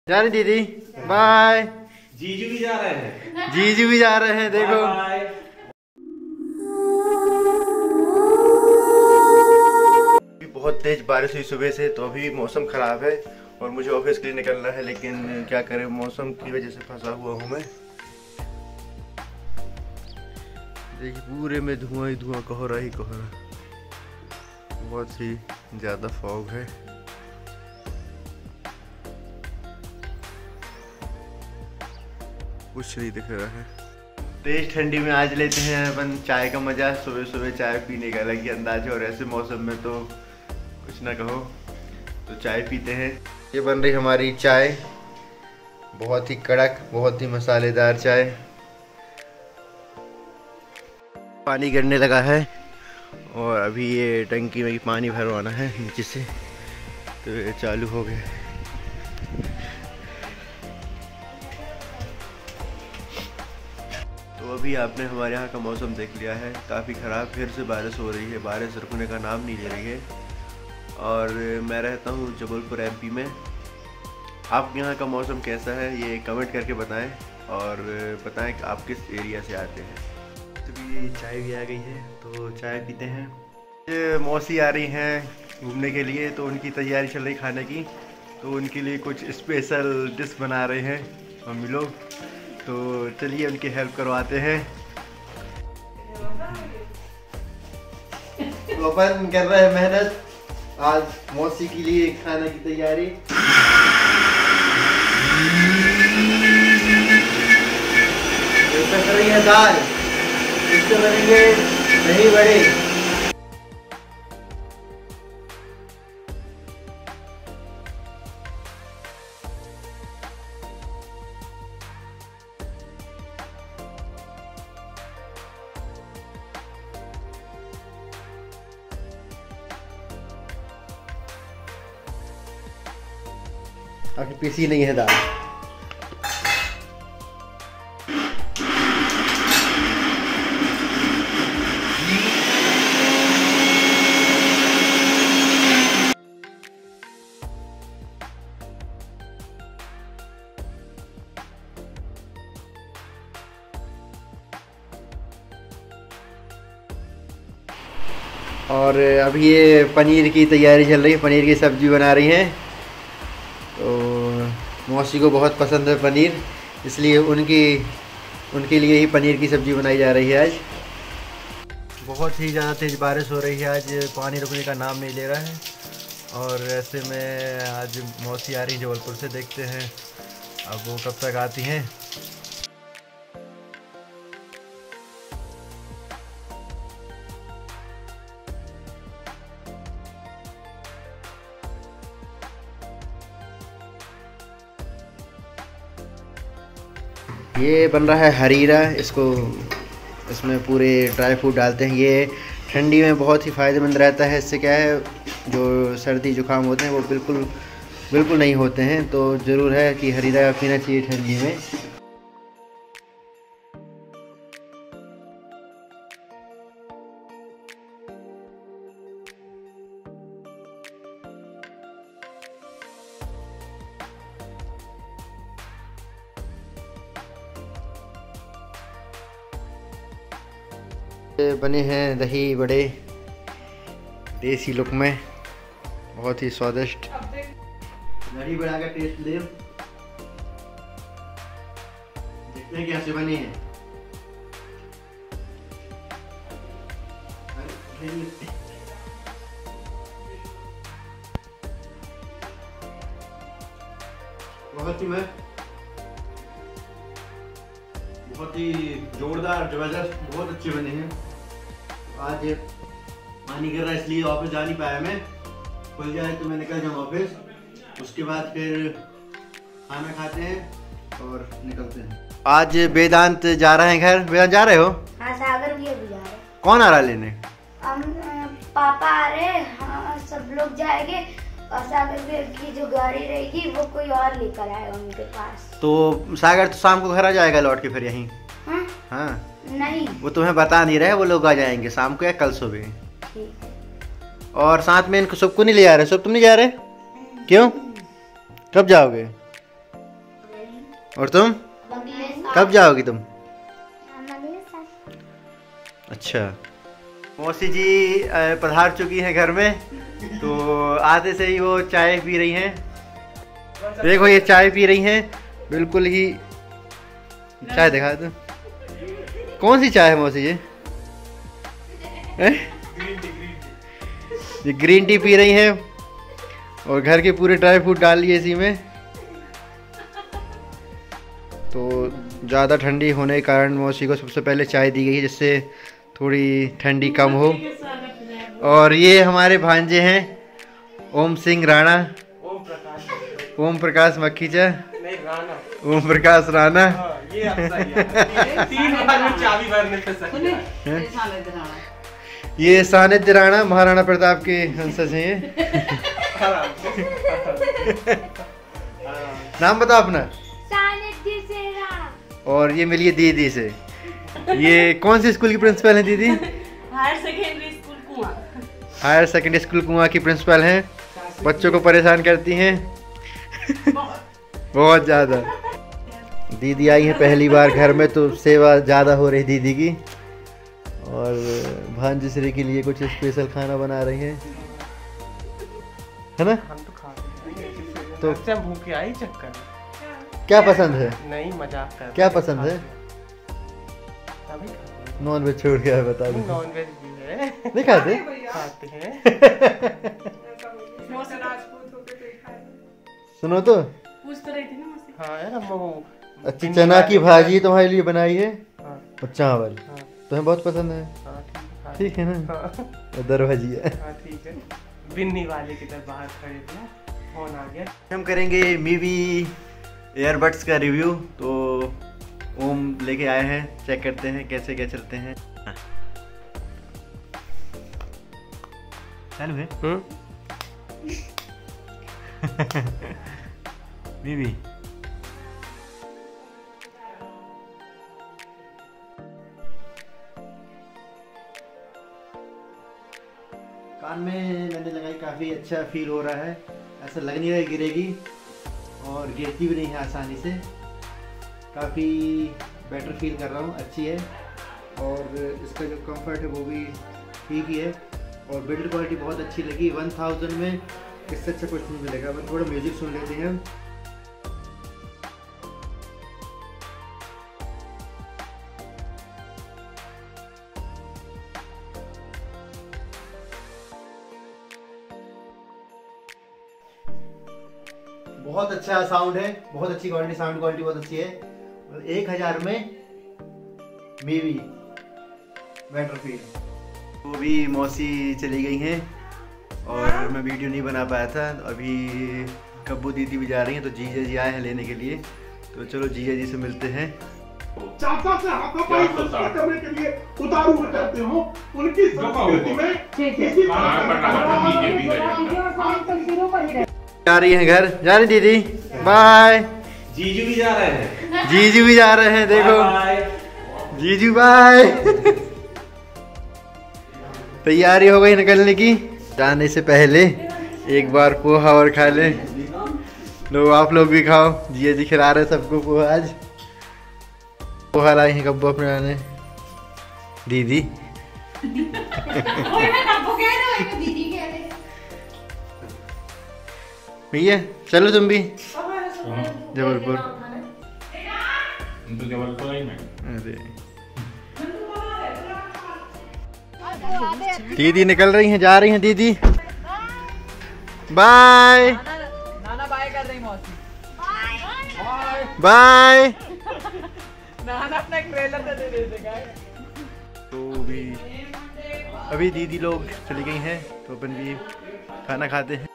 जाने दीदी बाय। जीजू भी जा रहे हैं, जीजू भी जा रहे हैं। देखो बहुत तेज बारिश हुई सुबह से, तो अभी मौसम खराब है और मुझे ऑफिस के लिए निकलना है, लेकिन क्या करें मौसम की वजह से फंसा हुआ हूँ मैं। देखिए पूरे में धुआं ही धुआं, कोहरा ही कोहरा, बहुत ही ज़्यादा फॉग है। कुछ नहीं दिख रहा है। तेज ठंडी में आज लेते हैं अपन चाय का मज़ा। सुबह सुबह चाय पीने का अलग ही अंदाज है और ऐसे मौसम में तो कुछ ना कहो, तो चाय पीते हैं। ये बन रही हमारी चाय, बहुत ही कड़क, बहुत ही मसालेदार चाय। पानी गिरने लगा है और अभी ये टंकी में पानी भरवाना है नीचे से, तो ये चालू हो गया। तो अभी आपने हमारे यहाँ का मौसम देख लिया है, काफ़ी ख़राब। फिर से बारिश हो रही है, बारिश रुकने का नाम नहीं ले रही है। और मैं रहता हूँ जबलपुर एमपी में। आपके यहाँ का मौसम कैसा है ये कमेंट करके बताएं, और बताएं कि आप किस एरिया से आते हैं। तो चाय भी आ गई है, तो चाय पीते हैं। ये मौसी आ रही हैं घूमने के लिए, तो उनकी तैयारी चल रही खाने की। तो उनके लिए कुछ स्पेशल डिश बना रहे हैं मम्मी लोग, तो चलिए उनकी हेल्प करवाते हैं। तो अपन कर रहे हैं मेहनत आज मौसी के लिए खाने की तैयारी। कर रही है दाल, इससे बनेंगे दही बड़े। अभी पीसी नहीं है दाल। और अभी ये पनीर की तैयारी चल रही है, पनीर की सब्जी बना रही हैं। तो मौसी को बहुत पसंद है पनीर, इसलिए उनके लिए ही पनीर की सब्ज़ी बनाई जा रही है आज। बहुत ही ज़्यादा तेज़ बारिश हो रही है आज, पानी रुकने का नाम नहीं ले रहा है। और ऐसे में आज मौसी आ रही है जबलपुर से, देखते हैं अब वो कब तक आती हैं। ये बन रहा है हरीरा, इसमें पूरे ड्राई फ्रूट डालते हैं। ये ठंडी में बहुत ही फ़ायदेमंद रहता है। इससे क्या है, जो सर्दी जुकाम होते हैं वो बिल्कुल नहीं होते हैं। तो ज़रूर है कि हरीरा पीना चाहिए ठंडी में। बने हैं दही बड़े देसी लुक में, बहुत ही स्वादिष्ट। दही बड़ा का टेस्ट ले, देखते हैं कैसे बने हैं। बहुत ही जोरदार, जबरदस्त, बहुत अच्छे बने हैं। आज पानी गिर रहा है इसलिए ऑफिस जा नहीं पाया मैं। खुल जाए तो मैं निकल जाऊँ ऑफिस, उसके बाद फिर खाना खाते हैं और निकलते हैं। आज वेदांत जा रहे हैं घर। वेदांत जा रहे हो? हाँ, सागर भी अभी जा रहे हैं। कौन आ रहा लेने? पापा आ रहे हैं। हाँ, सब लोग जाएंगे और सागर की जो गाड़ी रहेगी वो कोई और लेकर आएगा उनके पास। तो सागर तो शाम को घर आ जाएगा लौट के फिर यहीं? हाँ? हाँ नहीं, वो तुम्हें बता नहीं रहे, वो लोग आ जाएंगे शाम को या कल सुबह। ठीक। और साथ में इनको सबको नहीं ले जा रहे? सब तुम नहीं जा रहे? क्यों? कब जाओगे? और तुम कब जाओगी तुम? अच्छा, मौसी जी पधार चुकी हैं घर में, तो आते से ही वो चाय पी रही हैं। देखो ये चाय पी रही हैं, बिल्कुल ही चाय दिखा दो। कौन सी चाय है मौसी ये? ये ग्रीन टी पी रही हैं और घर के पूरे ड्राई फ्रूट डाल लिए इसी में। तो ज़्यादा ठंडी होने के कारण मौसी को सबसे पहले चाय दी गई है, जिससे थोड़ी ठंडी कम हो। और ये हमारे भांजे हैं ओम सिंह राणा, ओम प्रकाश मक्खीचा, ओम प्रकाश राणा। ये 3 बार में चाबी भरने पे सही ये सानिध्य राणा महाराणा प्रताप के वंशज हैं ये। नाम बताओ अपना। सानिध्य से राणा। और ये मिलिए दीदी से। ये कौन सी स्कूल की प्रिंसिपल हैं दीदी? Higher secondary school Kuan. Higher secondary school Kuan की प्रिंसिपल हैं। बच्चों को परेशान करती हैं बहुत ज़्यादा। दीदी आई है पहली बार घर में, तो सेवा ज़्यादा हो रही दीदी की। और भांजश्री के लिए कुछ स्पेशल खाना बना रही है ना? हम तो खा रहे हैं। तो भूखे आई चक्कर। क्या पसंद है? नहीं मजाक कर। क्या पसंद है? नॉन वेज छोड़ के बता दो। नॉन वेज भी है। नहीं खाते? खाते हैं। सुनो तो, पूछ तो रही थी ना मुझसे। हाँ यार, वो अच्छी चना की भाजी तुम्हारे लिए बनाई है। हाँ। और चावल हाँ। तुम्हें बहुत पसंद है। हाँ, ठीक है ना? हाँ। दरवाजी है। हाँ ठीक है। बिन्नी वाले की तरफ बाहर खड़े थे, फोन आ गया। हम करेंगे मीवी एयरबड्स का रिव्यू। तो ओम लेके आए हैं, चेक करते हैं कैसे क्या चलते हैं। चालू है मीवी। कान में मैंने लगाई, काफ़ी अच्छा फील हो रहा है। ऐसा लग नहीं रहा है गिरेगी, और गिरती भी नहीं है आसानी से। काफ़ी बेटर फील कर रहा हूँ, अच्छी है। और इसका जो कंफर्ट है वो भी ठीक ही है। और बिल्ड क्वालिटी बहुत अच्छी लगी। 1000 में इससे अच्छा कुछ नहीं मिलेगा। बस थोड़ा म्यूजिक सुन लेते हैं हम। बहुत अच्छा साउंड है, बहुत अच्छी क्वालिटी, साउंड क्वालिटी बहुत अच्छी है। 1000 में मीवी बेटर फील। वो भी मौसी चली गई हैं और मैं वीडियो नहीं बना पाया था। अभी कब्बू दीदी भी जा रही हैं, तो जीजा जी आए हैं लेने के लिए। तो चलो जीजा जी से मिलते हैं। चाचा से हाथापाई करने के लिए उतारू करते हो, उनकी संस्कृति में किसी जा रही हैं घर, जा रही दीदी। बाय। जीजू भी जा रहे हैं। जीजू भी जा रहे हैं, देखो जीजू बाय। तैयारी हो गई निकलने की। जाने से पहले एक बार पोहा और खा ले। लो आप लोग भी खाओ। जिया जी खिला रहे सबको पोहा। आज पोहा लाई हैं कब्बू अपने आने दीदी। भैया चलो तुम भी जबलपुर। अरे दीदी निकल रही हैं, जा रही हैं दीदी। बाय। नाना बाय कर रही मौसी। बाय। नाना अपना एक ट्रेलर तो दे देगा। तो भी अभी दीदी लोग चली गई हैं, तो अपन भी खाना खाते हैं।